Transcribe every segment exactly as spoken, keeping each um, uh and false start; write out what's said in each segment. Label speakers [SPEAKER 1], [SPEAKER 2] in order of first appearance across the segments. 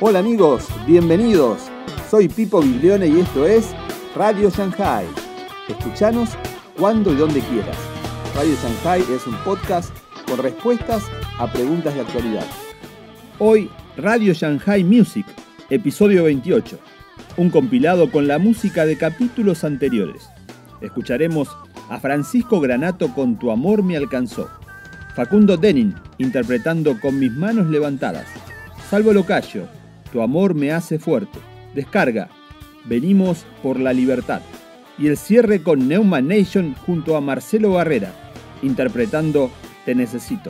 [SPEAKER 1] Hola amigos, bienvenidos. Soy Pipo Biglione y esto es Radio Shanghai. Escuchanos cuando y donde quieras. Radio Shanghai es un podcast con respuestas a preguntas de actualidad. Hoy, Radio Shanghai Music, episodio veintiocho. Un compilado con la música de capítulos anteriores. Escucharemos a Francisco Granato con Tu amor me alcanzó. Facundo Denin interpretando Con mis manos levantadas. Salvo Locayo, Tu amor me hace fuerte. Descarga, Venimos por la libertad. Y el cierre con Neumann Nation junto a Marcelo Barrera, interpretando Te necesito.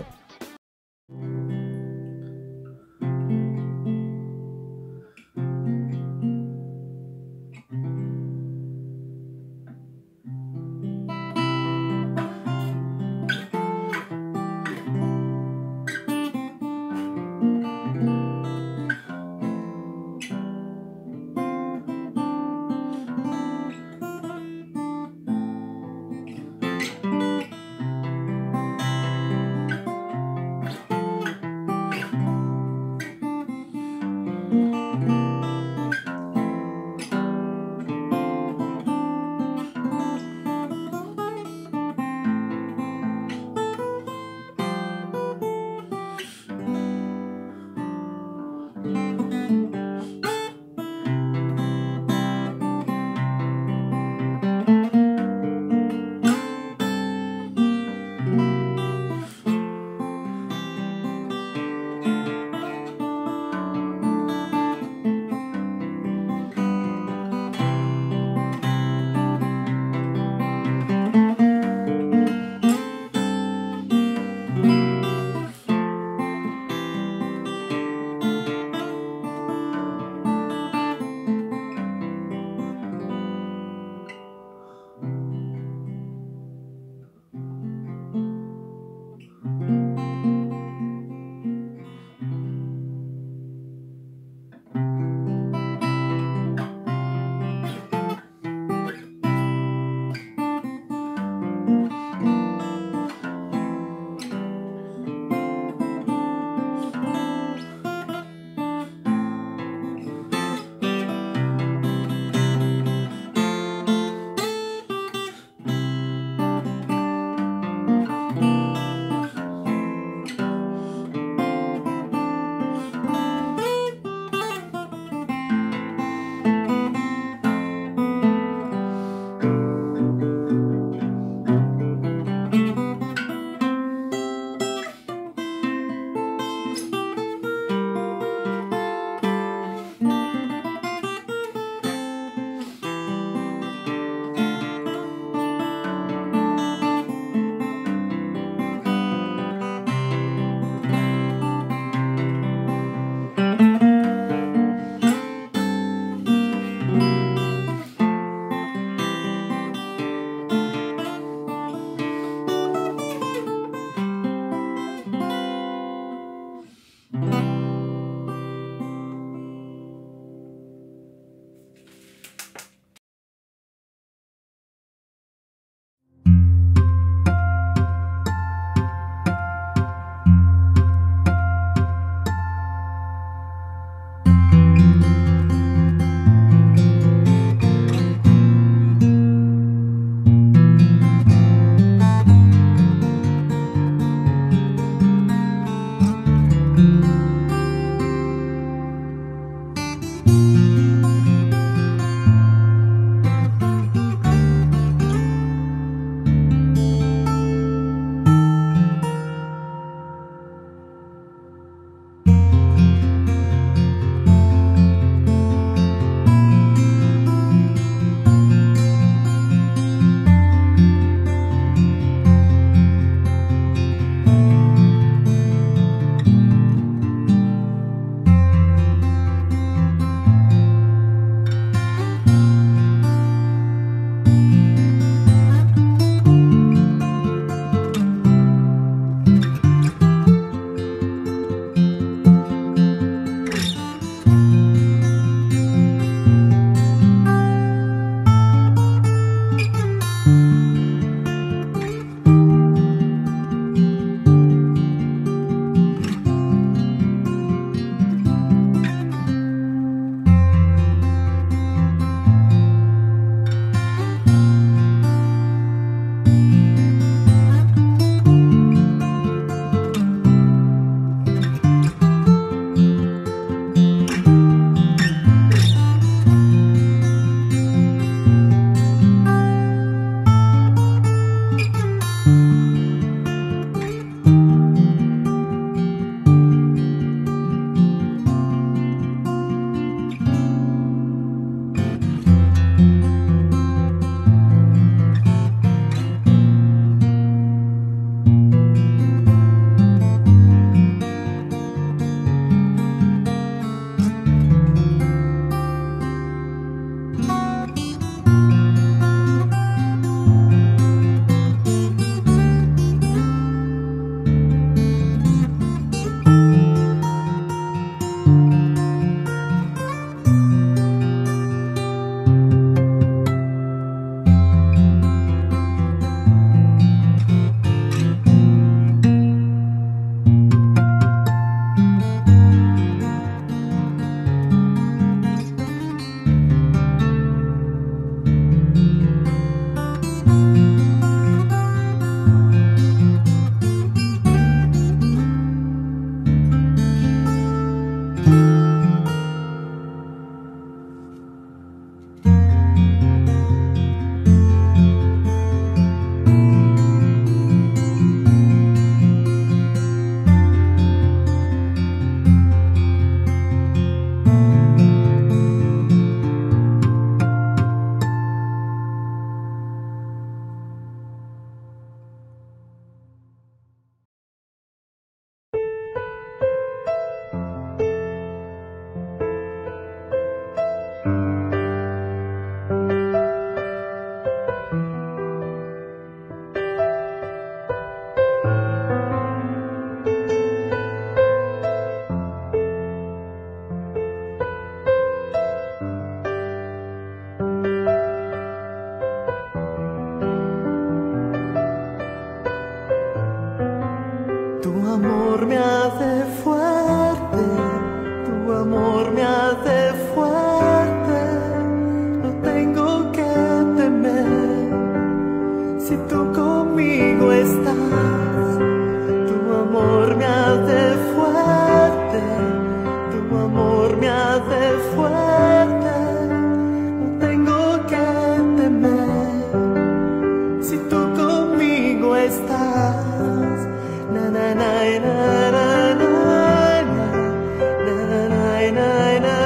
[SPEAKER 2] amor me hace fuerte, tu amor me hace fuerte, no tengo que temer, si tú conmigo estás, tu amor me hace fuerte, tu amor me hace fuerte, no tengo que temer, si tú conmigo estás. Na na na na na na na na na na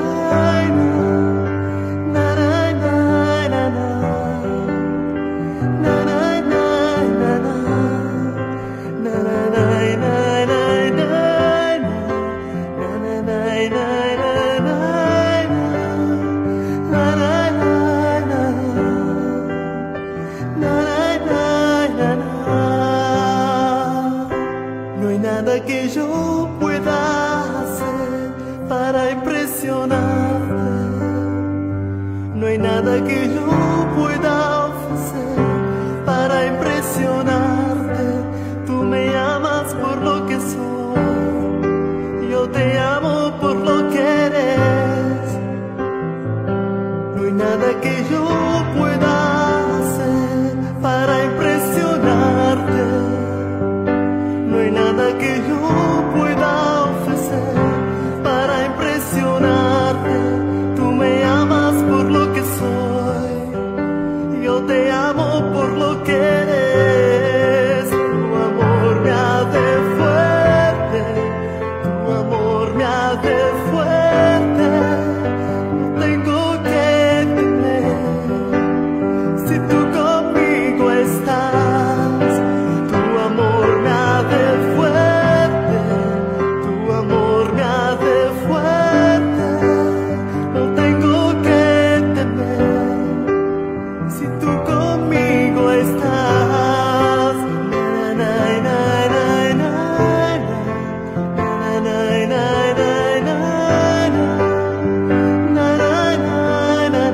[SPEAKER 2] que yo pueda hacer para impresionarte, no hay nada que yo pueda ofrecer para impresionarte, tú me amas por lo que soy, yo te amo por lo que eres, no hay nada que yo pueda hacer para impresionarte, no hay nada que yo pueda ofrecer para impresionarte, tú me amas por lo que soy, yo te amo por lo que eres, tu amor me hace fuerte, tu amor me hace fuerte, no tengo que temer, si tú conmigo estás, tu amor me hace fuerte, tu amor me hace fuerte, no tengo que temer, si tú conmigo estás. Na, na, na, na, na, na, na, na, na, na, na, na, na, na,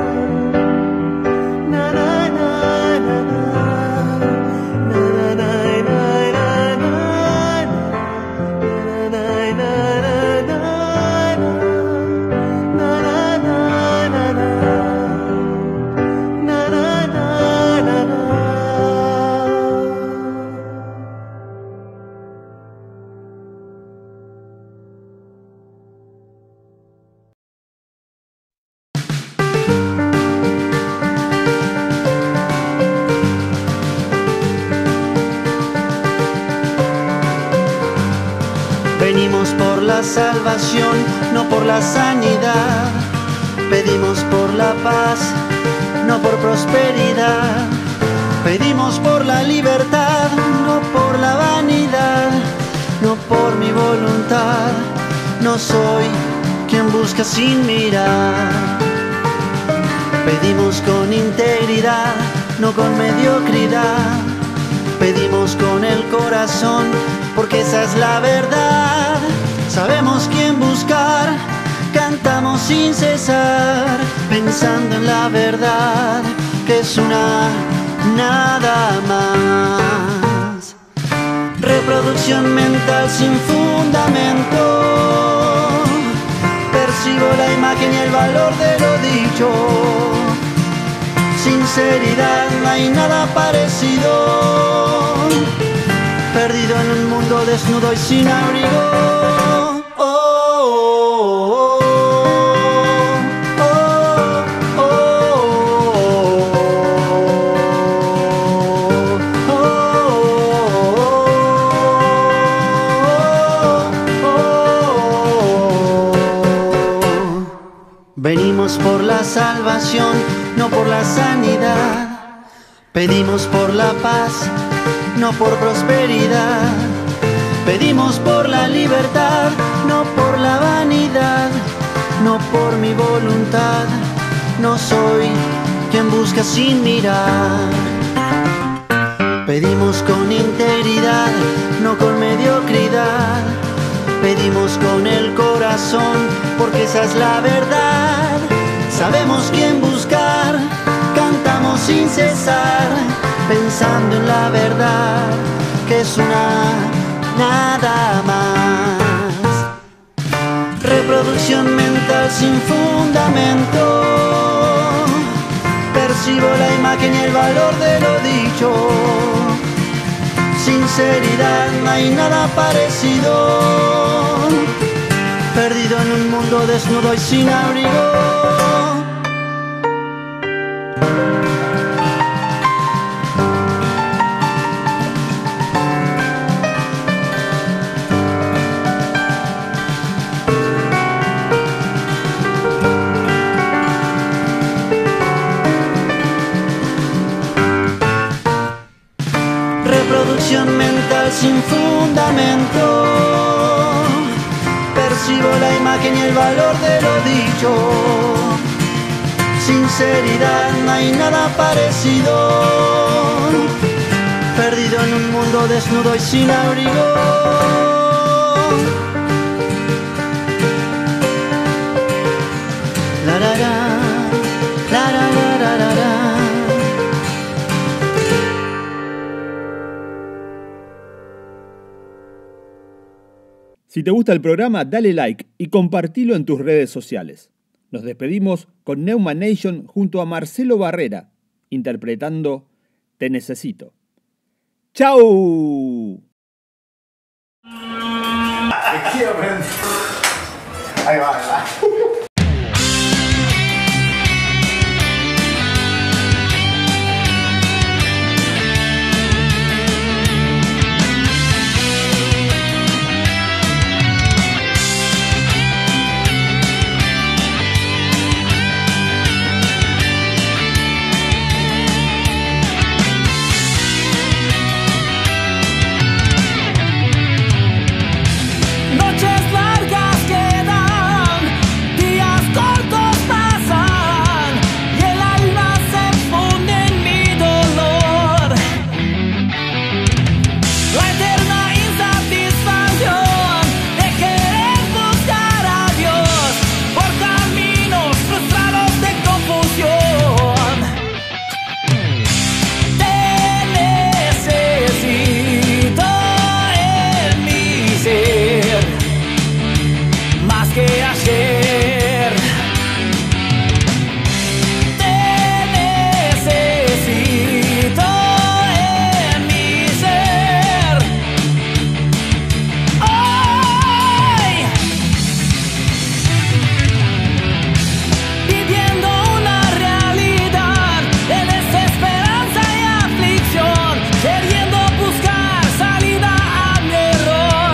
[SPEAKER 3] Venimos por la salvación, no por la sanidad. Pedimos por la paz, no por prosperidad. Pedimos por la libertad, no por la vanidad, no por mi voluntad. No soy quien busca sin mirar. Pedimos con integridad, no con mediocridad. Pedimos con el corazón, porque esa es la verdad. Sabemos quién buscar, cantamos sin cesar, pensando en la verdad, que es una nada más. Reproducción mental sin fundamento, percibo la imagen y el valor de lo dicho. Sinceridad, no hay nada parecido, perdido en un mundo desnudo y sin abrigo. Oh, oh, oh, oh, oh, oh. Venimos por la salvación, no por la sanidad. Pedimos por la paz, no por prosperidad. Pedimos por la libertad, no por la vanidad, no por mi voluntad. No soy quien busca sin mirar. Pedimos con integridad, no con mediocridad. Pedimos con el corazón, porque esa es la verdad. Sabemos quién buscar, cantamos sin cesar, pensando en la verdad, que es una nada más. Reproducción mental sin fundamento. Percibo la imagen y el valor de lo dicho. Sinceridad, no hay nada parecido. Perdido en un mundo desnudo y sin abrigo. Reproducción mental sin fundamento. Percibo la imagen y el valor de lo dicho. Sinceridad, no hay nada parecido. Perdido en un mundo desnudo y sin abrigo. La la la, la la la la la la.
[SPEAKER 1] Si te gusta el programa, dale like y compartilo en tus redes sociales. Nos despedimos con Neuma Nation junto a Marcelo Barrera, interpretando Te Necesito. ¡Chau!
[SPEAKER 4] Ahí va, ahí va.
[SPEAKER 5] Noches largas quedan, días cortos pasan y el alma se funde en mi dolor. La eterna insatisfacción de querer buscar a Dios por caminos frustrados de confusión. Te necesito en mi ser más que ayer. Te necesito en mi ser hoy. Viviendo una realidad de desesperanza y aflicción, queriendo buscar salida a mi error.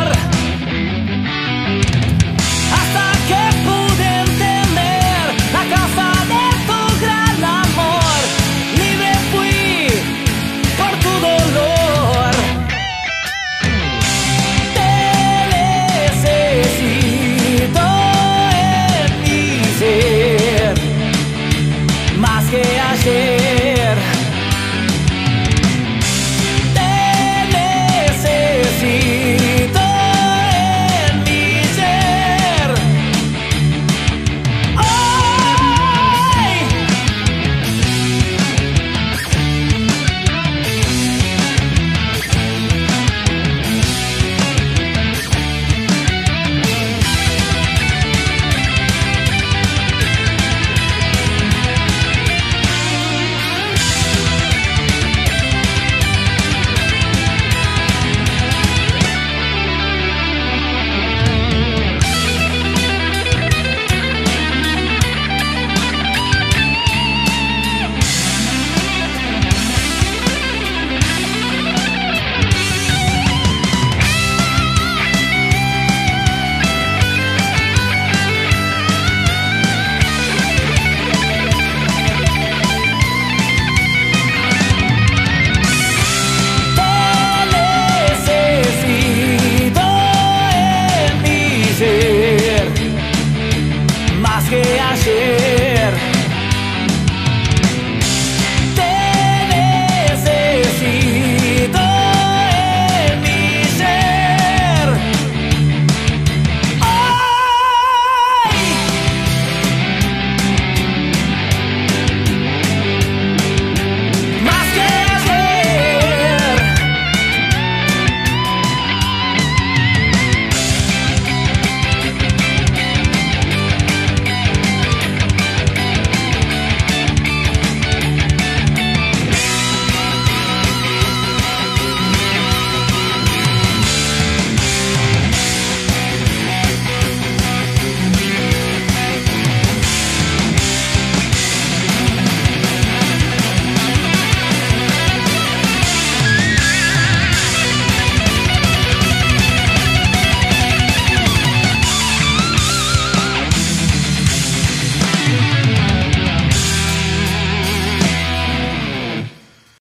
[SPEAKER 5] Hasta que pude entender la causa de tu gran amor, libre fui por tu dolor. Te necesito en mi ser más que ayer.